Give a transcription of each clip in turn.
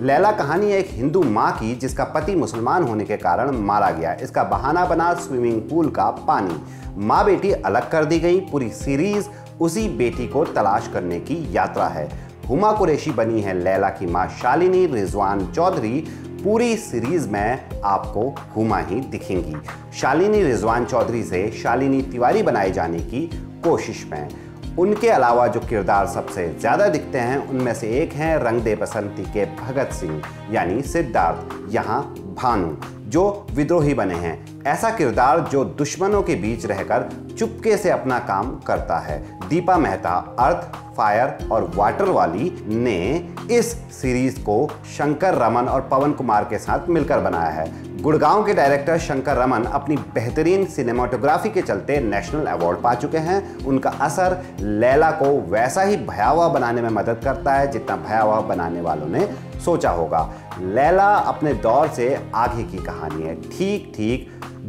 लैला कहानी एक हिंदू माँ की जिसका पति मुसलमान होने के कारण मारा गया। इसका बहाना बना स्विमिंग पूल का पानी। माँ बेटी अलग कर दी गई। पूरी सीरीज उसी बेटी को तलाश करने की यात्रा है। हुमा कुरैशी बनी है लैला की माँ शालिनी। रिजवान चौधरी पूरी सीरीज में आपको हुमा ही दिखेंगी। शालिनी रिजवान चौधरी से शालिनी तिवारी बनाए जाने की कोशिश में। उनके अलावा जो किरदार सबसे ज़्यादा दिखते हैं उनमें से एक हैं रंग दे बसंती के भगत सिंह यानी सिद्धार्थ, यहाँ भानु जो विद्रोही बने हैं। ऐसा किरदार जो दुश्मनों के बीच रहकर चुपके से अपना काम करता है। दीपा मेहता अर्थ, फायर और वाटर वाली ने इस सीरीज को शंकर रमन और पवन कुमार के साथ मिलकर बनाया है। गुड़गांव के डायरेक्टर शंकर रमन अपनी बेहतरीन सिनेमाटोग्राफी के चलते नेशनल अवार्ड पा चुके हैं। उनका असर लैला को वैसा ही भयावह बनाने में मदद करता है जितना भयावह बनाने वालों ने सोचा होगा। लैला अपने दौर से आगे की कहानी है, ठीक ठीक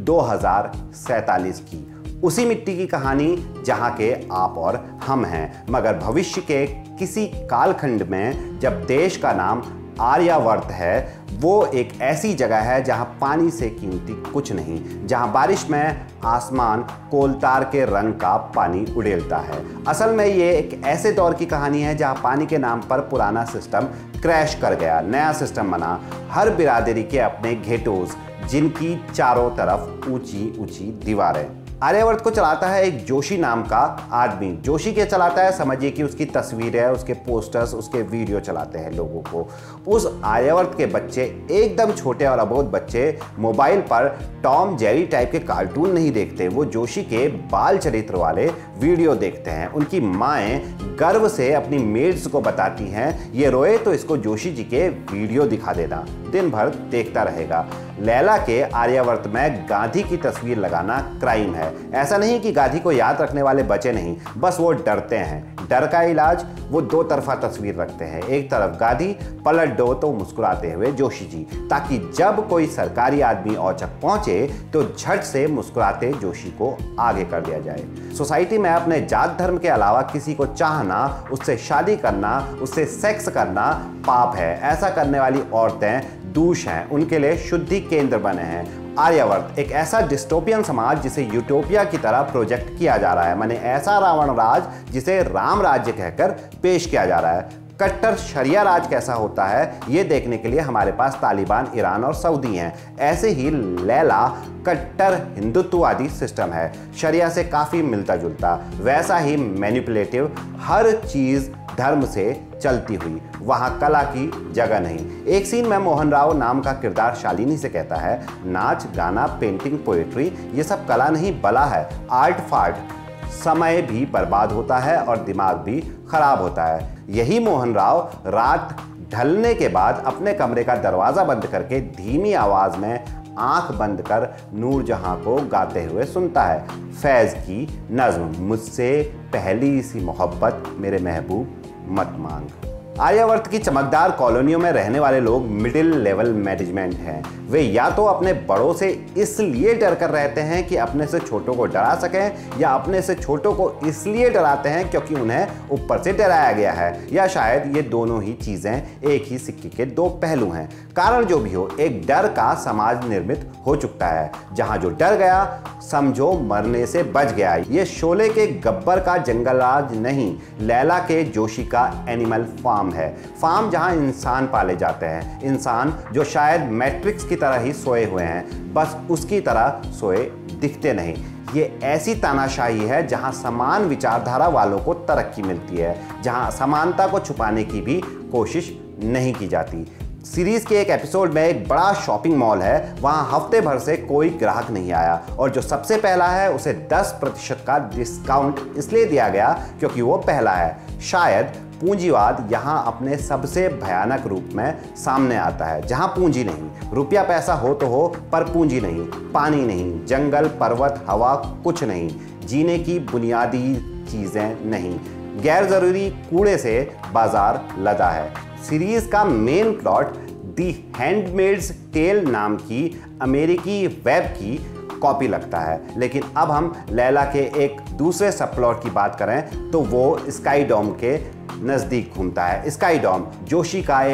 2047 की। उसी मिट्टी की कहानी जहां के आप और हम हैं, मगर भविष्य के किसी कालखंड में जब देश का नाम आर्यावर्त है, वो एक ऐसी जगह है जहां पानी से कीमती कुछ नहीं, जहां बारिश में आसमान कोलतार के रंग का पानी उड़ेलता है। असल में ये एक ऐसे दौर की कहानी है जहां पानी के नाम पर पुराना सिस्टम क्रैश कर गया, नया सिस्टम बना। हर बिरादरी के अपने घेटोज, जिनकी चारों तरफ ऊंची ऊंची दीवारें। आर्यावर्त को चलाता है एक जोशी नाम का आदमी। जोशी के चलाता है, समझिए कि उसकी तस्वीरें, उसके पोस्टर्स, उसके वीडियो चलाते हैं लोगों को। उस आर्यावर्त के बच्चे, एकदम छोटे और अबोध बच्चे, मोबाइल पर टॉम जेरी टाइप के कार्टून नहीं देखते, वो जोशी के बाल चरित्र वाले वीडियो देखते हैं। उनकी माएँ गर्व से अपनी मेड्स को बताती हैं, ये रोए तो इसको जोशी जी के वीडियो दिखा देना, दिन भर देखता रहेगा। लैला के आर्यावर्त में गांधी की तस्वीर लगाना क्राइम है। ऐसा नहीं कि गांधी को याद रखने वाले बचे नहीं, बस वो डरते हैं। डर का इलाज, वो दो तरफा तस्वीर रखते हैं। एक तरफ गांधी, पलट दो तो मुस्कुराते हुए जोशी जी, ताकि जब कोई सरकारी आदमी औचक पहुंचे तो झट से मुस्कुराते जोशी को आगे कर दिया जाए। सोसाइटी में अपने जात धर्म के अलावा किसी को चाहना, उससे शादी करना, उससे सेक्स करना पाप है। ऐसा करने वाली औरतें दूष हैं, उनके लिए शुद्धि केंद्र बने हैं। आर्यावर्त एक ऐसा डिस्टोपियन समाज जिसे यूटोपिया की तरह प्रोजेक्ट किया जा रहा है, माने ऐसा रावण राज जिसे राम राज्य कहकर पेश किया जा रहा है। कट्टर शरिया राज कैसा होता है ये देखने के लिए हमारे पास तालिबान, ईरान और सऊदी हैं। ऐसे ही लैला कट्टर हिंदुत्ववादी सिस्टम है, शरिया से काफ़ी मिलता जुलता। वैसा ही मैनिपुलेटिव, हर चीज़ धर्म से चलती हुई, वहाँ कला की जगह नहीं। एक सीन में मोहन राव नाम का किरदार शालिनी से कहता है, नाच गाना, पेंटिंग, पोएट्री ये सब कला नहीं बला है, आर्ट फार्ट। समय भी बर्बाद होता है और दिमाग भी खराब होता है। यही मोहन राव रात ढलने के बाद अपने कमरे का दरवाज़ा बंद करके धीमी आवाज़ में आंख बंद कर नूरजहां को गाते हुए सुनता है। फैज़ की नज़्म, मुझसे पहली सी मोहब्बत मेरे महबूब मत मांग। आर्यावर्त की चमकदार कॉलोनियों में रहने वाले लोग मिडिल लेवल मैनेजमेंट हैं। वे या तो अपने बड़ों से इसलिए डर कर रहते हैं कि अपने से छोटों को डरा सकें, या अपने से छोटों को इसलिए डराते हैं क्योंकि उन्हें ऊपर से डराया गया है, या शायद ये दोनों ही चीज़ें एक ही सिक्के के दो पहलू हैं। कारण जो भी हो, एक डर का समाज निर्मित हो चुका है। जहाँ जो डर गया समझो मरने से बच गया। ये शोले के गब्बर का जंगल राज नहीं, लैला के जोशी का एनिमल फार्म है। फार्म जहां इंसान पाले जाते हैं, इंसान जो शायद मैट्रिक्स की तरह ही सोए हुए हैं, बस उसकी तरह सोए दिखते नहीं। ये ऐसी तानाशाही है जहां समान विचारधारा वालों को तरक्की मिलती है, जहां समानता को छुपाने की भी कोशिश नहीं की जाती। सीरीज के एक एपिसोड में एक बड़ा शॉपिंग मॉल है, वहां हफ्ते भर से कोई ग्राहक नहीं आया और जो सबसे पहला है उसे 10% का डिस्काउंट इसलिए दिया गया क्योंकि वो पहला है। शायद पूंजीवाद यहाँ अपने सबसे भयानक रूप में सामने आता है, जहाँ पूंजी नहीं, रुपया पैसा हो तो हो पर पूंजी नहीं, पानी नहीं, जंगल पर्वत हवा कुछ नहीं, जीने की बुनियादी चीज़ें नहीं, गैर ज़रूरी कूड़े से बाजार लदा है। सीरीज का main plot The Handmaid's Tale नाम की अमेरिकी वेब की कॉपी लगता है, लेकिन अब हम लैला के एक दूसरे सब प्लॉट की बात करें तो वो स्काई डॉम के नज़दीक घूमता है। स्काई डॉम जोशी का एक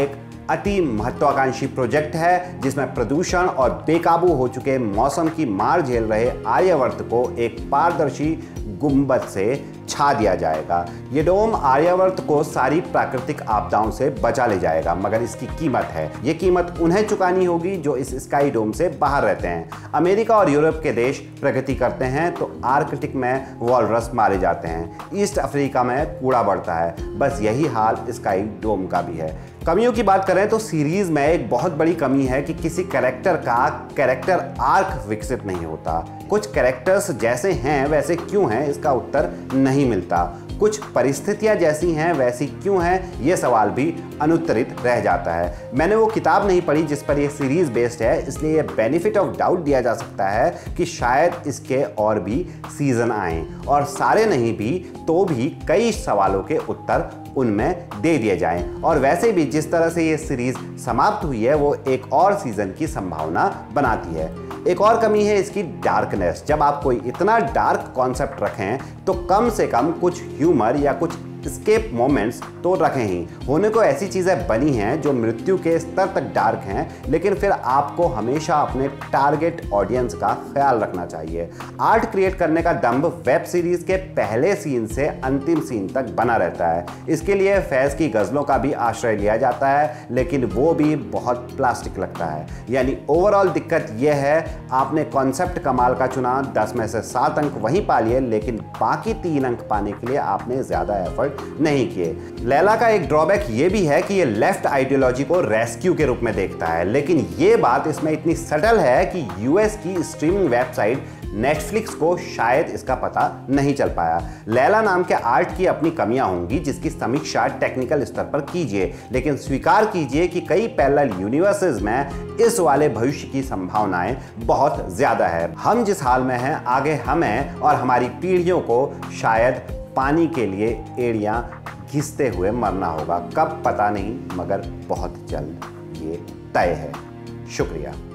अति महत्वाकांक्षी प्रोजेक्ट है जिसमें प्रदूषण और बेकाबू हो चुके मौसम की मार झेल रहे आर्यवर्त को एक पारदर्शी गुंबद से छा दिया जाएगा। ये डोम आर्यवर्त को सारी प्राकृतिक आपदाओं से बचा ले जाएगा, मगर इसकी कीमत है। ये कीमत उन्हें चुकानी होगी जो इस स्काई डोम से बाहर रहते हैं। अमेरिका और यूरोप के देश प्रगति करते हैं तो आर्कटिक में वॉलरस मारे जाते हैं, ईस्ट अफ्रीका में कूड़ा बढ़ता है। बस यही हाल स्काई डोम का भी है। कमियों की बात करें तो सीरीज में एक बहुत बड़ी कमी है कि किसी कैरेक्टर का कैरेक्टर आर्क विकसित नहीं होता। कुछ कैरेक्टर्स जैसे हैं वैसे क्यों हैं, इसका उत्तर नहीं मिलता। कुछ परिस्थितियां जैसी हैं वैसी क्यों हैं, ये सवाल भी अनुत्तरित रह जाता है। मैंने वो किताब नहीं पढ़ी जिस पर ये सीरीज बेस्ड है, इसलिए ये बेनिफिट ऑफ डाउट दिया जा सकता है कि शायद इसके और भी सीजन आएं, और सारे नहीं भी तो भी कई सवालों के उत्तर उनमें दे दिए जाएं। और वैसे भी जिस तरह से ये सीरीज समाप्त हुई है वो एक और सीजन की संभावना बनाती है। एक और कमी है इसकी डार्कनेस। जब आप कोई इतना डार्क कॉन्सेप्ट रखें तो कम से कम कुछ ह्यूमर या कुछ स्केप मोमेंट्स तो रखें ही। होने को ऐसी चीज़ें बनी हैं जो मृत्यु के स्तर तक डार्क हैं, लेकिन फिर आपको हमेशा अपने टारगेट ऑडियंस का ख्याल रखना चाहिए। आर्ट क्रिएट करने का दम्भ वेब सीरीज के पहले सीन से अंतिम सीन तक बना रहता है। इसके लिए फैज़ की गज़लों का भी आश्रय लिया जाता है, लेकिन वो भी बहुत प्लास्टिक लगता है। यानी ओवरऑल दिक्कत यह है, आपने कॉन्सेप्ट कमाल का चुना, 10 में से 7 अंक वहीं पा लिए, लेकिन बाकी 3 अंक पाने के लिए आपने ज़्यादा एफर्ट नहीं किए। लैला का एक ड्रॉबैक ये भी है कि ये लेफ्ट आइडियोलॉजी को रेस्क्यू के रूप में देखता है, लेकिन ये बात इसमें इतनी सटल है कि यूएस की स्ट्रीमिंग वेबसाइट नेटफ्लिक्स को शायद इसका पता नहीं चल पाया। लैला नाम के आर्ट की अपनी कमियां होंगी जिसकी समीक्षा टेक्निकल स्तर पर कीजिए, लेकिन स्वीकार कीजिए कि कई पैरेलल यूनिवर्सेस में इस वाले भविष्य की संभावनाएं बहुत ज्यादा है। हम जिस हाल में हैं, आगे हमें और हमारी पीढ़ियों को शायद पानी के लिए एड़ियां घिसते हुए मरना होगा। कब पता नहीं, मगर बहुत जल्द ये तय है। शुक्रिया।